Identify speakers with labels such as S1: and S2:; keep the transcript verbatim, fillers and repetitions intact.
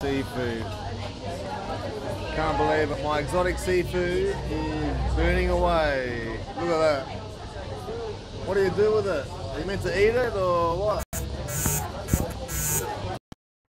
S1: Seafood. Can't believe it. My exotic seafood is burning away. Look at that. What do you do with it? Are you meant to eat it or what?